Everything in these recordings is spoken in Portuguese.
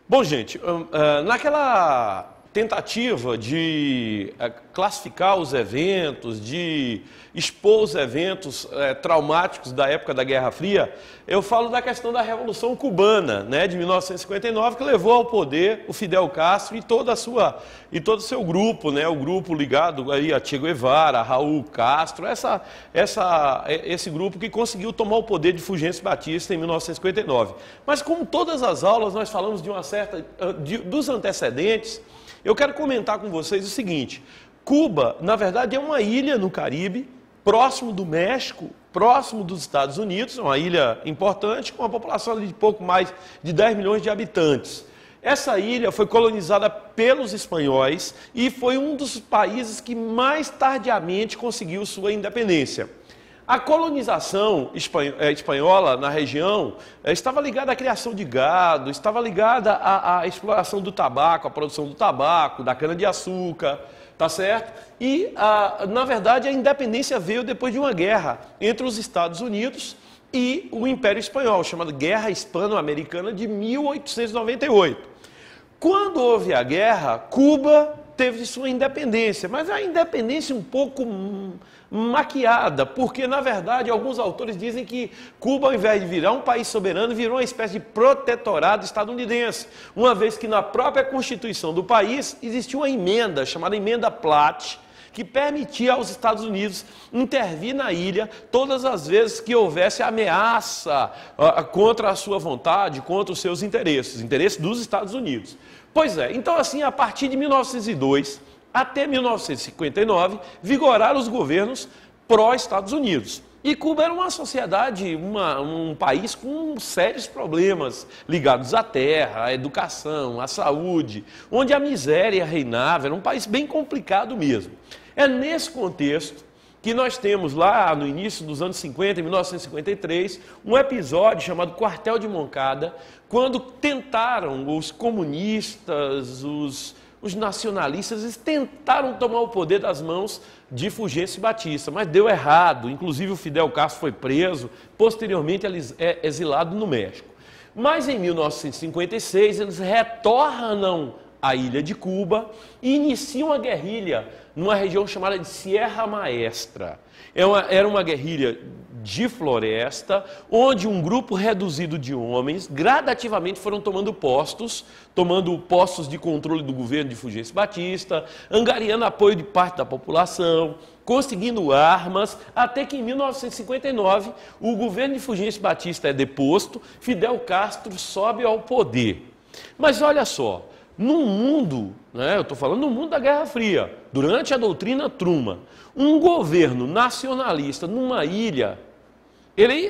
Bom, gente, naquela tentativa de classificar os eventos, de expor os eventos traumáticos da época da Guerra Fria, eu falo da questão da Revolução Cubana, né, de 1959, que levou ao poder o Fidel Castro e todo o seu grupo, né, o grupo ligado aí a Che Guevara, a Raul Castro, esse grupo que conseguiu tomar o poder de Fulgêncio Batista em 1959. Mas como todas as aulas nós falamos dos antecedentes, eu quero comentar com vocês o seguinte: Cuba, na verdade, é uma ilha no Caribe, próximo do México, próximo dos Estados Unidos, é uma ilha importante, com uma população de pouco mais de 10 milhões de habitantes. Essa ilha foi colonizada pelos espanhóis e foi um dos países que mais tardiamente conseguiu sua independência. A colonização espanhola na região estava ligada à criação de gado, estava ligada à exploração do tabaco, à produção do tabaco, da cana-de-açúcar, tá certo? E, na verdade, a independência veio depois de uma guerra entre os Estados Unidos e o Império Espanhol, chamada Guerra Hispano-Americana de 1898. Quando houve a guerra, Cuba teve sua independência, mas a independência um pouco maquiada, porque, na verdade, alguns autores dizem que Cuba, ao invés de virar um país soberano, virou uma espécie de protetorado estadunidense, uma vez que na própria Constituição do país existia uma emenda, chamada Emenda Platt, que permitia aos Estados Unidos intervir na ilha todas as vezes que houvesse ameaça contra a sua vontade, contra os seus interesses dos Estados Unidos. Pois é, então assim, a partir de 1902 até 1959, vigoraram os governos pró-Estados Unidos. E Cuba era uma sociedade, um país com sérios problemas ligados à terra, à educação, à saúde, onde a miséria reinava, era um país bem complicado mesmo. É nesse contexto que nós temos lá no início dos anos 50, em 1953, um episódio chamado Quartel de Moncada, quando tentaram os comunistas, os nacionalistas, eles tentaram tomar o poder das mãos de Fulgêncio Batista, mas deu errado. Inclusive o Fidel Castro foi preso, posteriormente exilado no México. Mas em 1956 eles retornam à ilha de Cuba e iniciam a guerrilha numa região chamada de Sierra Maestra. Era uma guerrilha de floresta, onde um grupo reduzido de homens gradativamente foram tomando postos de controle do governo de Fulgêncio Batista, angariando apoio de parte da população, conseguindo armas, até que em 1959 o governo de Fulgêncio Batista é deposto, Fidel Castro sobe ao poder. Mas olha só, no mundo, eu estou falando no mundo da Guerra Fria, durante a doutrina Truman, um governo nacionalista numa ilha, ele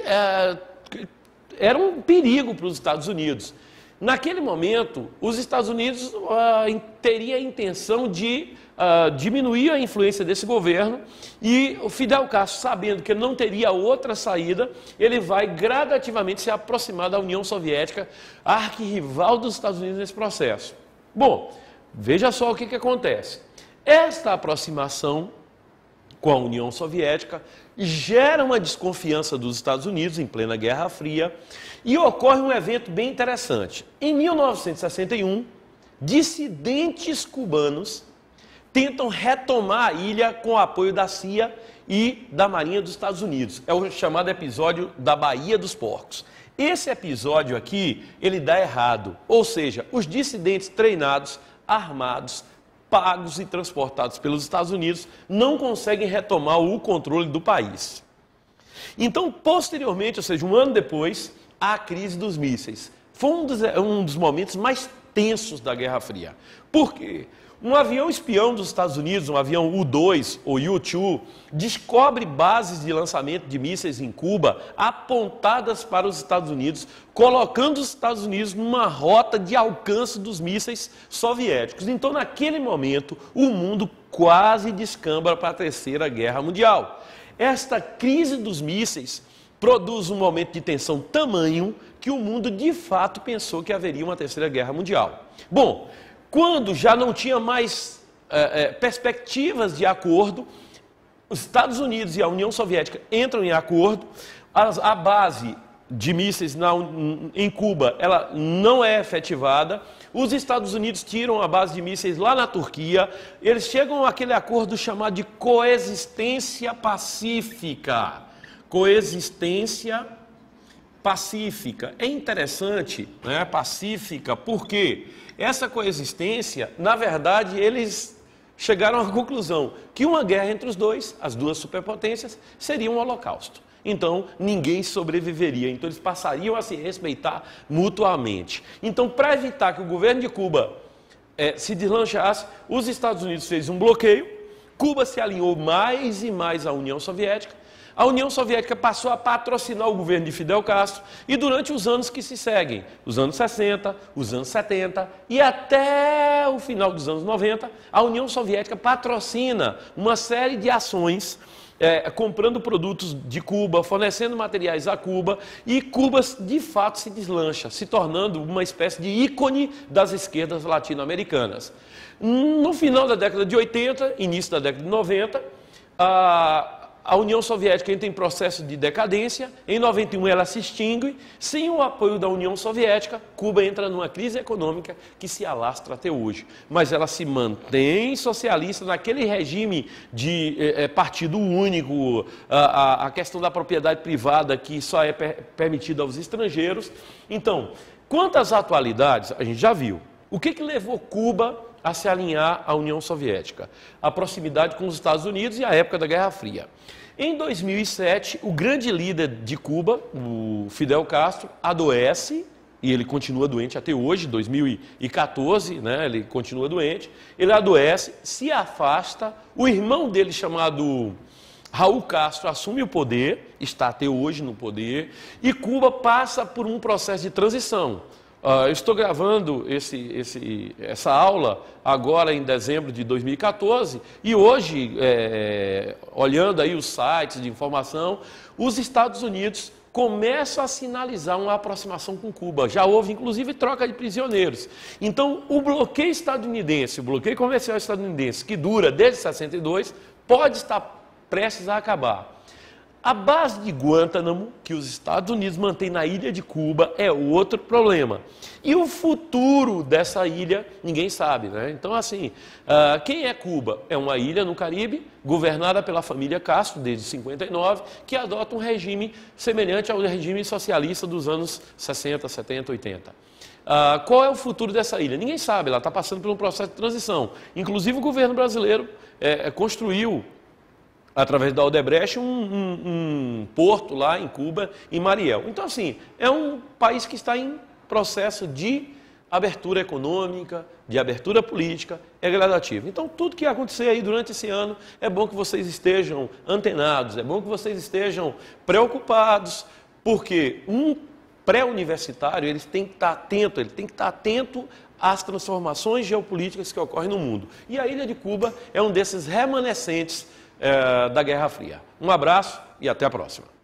era um perigo para os Estados Unidos. Naquele momento, os Estados Unidos teriam a intenção de diminuir a influência desse governo e o Fidel Castro, sabendo que não teria outra saída, ele vai gradativamente se aproximar da União Soviética, arquirrival dos Estados Unidos nesse processo. Bom, veja só o que acontece. Esta aproximação com a União Soviética gera uma desconfiança dos Estados Unidos em plena Guerra Fria e ocorre um evento bem interessante. Em 1961, dissidentes cubanos tentam retomar a ilha com o apoio da CIA e da Marinha dos Estados Unidos. É o chamado episódio da Baía dos Porcos. Esse episódio aqui, ele dá errado, ou seja, os dissidentes treinados, armados, pagos e transportados pelos Estados Unidos, não conseguem retomar o controle do país. Então, posteriormente, ou seja, um ano depois, há a crise dos mísseis. Foi um dos momentos mais tensos da Guerra Fria. Por quê? Um avião espião dos Estados Unidos, um avião U-2 ou U-2, descobre bases de lançamento de mísseis em Cuba apontadas para os Estados Unidos, colocando os Estados Unidos numa rota de alcance dos mísseis soviéticos. Então, naquele momento, o mundo quase descamba para a Terceira Guerra Mundial. Esta crise dos mísseis produz um momento de tensão tamanho que o mundo, de fato, pensou que haveria uma Terceira Guerra Mundial. Bom, quando já não tinha mais perspectivas de acordo, os Estados Unidos e a União Soviética entram em acordo, a base de mísseis em Cuba, ela não é efetivada. Os Estados Unidos tiram a base de mísseis lá na Turquia. Eles chegam àquele acordo chamado de coexistência pacífica. Coexistência pacífica. É interessante, né, pacífica, porque essa coexistência, na verdade, eles chegaram à conclusão que uma guerra entre os dois, as duas superpotências, seria um holocausto. Então, ninguém sobreviveria. Então, eles passariam a se respeitar mutuamente. Então, para evitar que o governo de Cuba se deslanchasse, os Estados Unidos fez um bloqueio, Cuba se alinhou mais e mais à União Soviética, a União Soviética passou a patrocinar o governo de Fidel Castro e durante os anos que se seguem, os anos 60, os anos 70 e até o final dos anos 90, a União Soviética patrocina uma série de ações comprando produtos de Cuba, fornecendo materiais a Cuba, e Cuba de fato se deslancha, se tornando uma espécie de ícone das esquerdas latino-americanas. No final da década de 80, início da década de 90, a União Soviética entra em processo de decadência. Em 91 ela se extingue. Sem o apoio da União Soviética, Cuba entra numa crise econômica que se alastra até hoje. Mas ela se mantém socialista naquele regime de partido único, a questão da propriedade privada que só é permitida aos estrangeiros. Então, quanto às atualidades, a gente já viu. O que levou Cuba a se alinhar à União Soviética? A proximidade com os Estados Unidos e a época da Guerra Fria. Em 2007, o grande líder de Cuba, o Fidel Castro, adoece, e ele continua doente até hoje, 2014, né, ele continua doente, ele adoece, se afasta, o irmão dele chamado Raul Castro assume o poder, está até hoje no poder, e Cuba passa por um processo de transição. Eu estou gravando essa aula agora em dezembro de 2014 e hoje, olhando aí os sites de informação, os Estados Unidos começam a sinalizar uma aproximação com Cuba. Já houve, inclusive, troca de prisioneiros. Então, o bloqueio estadunidense, o bloqueio comercial estadunidense, que dura desde 62, pode estar prestes a acabar. A base de Guantánamo, que os Estados Unidos mantêm na ilha de Cuba, é outro problema. E o futuro dessa ilha, ninguém sabe, né? Então, assim, quem é Cuba? É uma ilha no Caribe, governada pela família Castro, desde 59, que adota um regime semelhante ao regime socialista dos anos 60, 70, 80. Qual é o futuro dessa ilha? Ninguém sabe, ela está passando por um processo de transição. Inclusive, o governo brasileiro construiu, através da Odebrecht, um porto lá em Cuba, em Mariel. Então, assim, é um país que está em processo de abertura econômica, de abertura política, é gradativo. Então, tudo que acontecer aí durante esse ano, é bom que vocês estejam antenados, é bom que vocês estejam preocupados, porque um pré-universitário, ele tem que estar atento às transformações geopolíticas que ocorrem no mundo. E a ilha de Cuba é um desses remanescentes da Guerra Fria. Um abraço e até a próxima.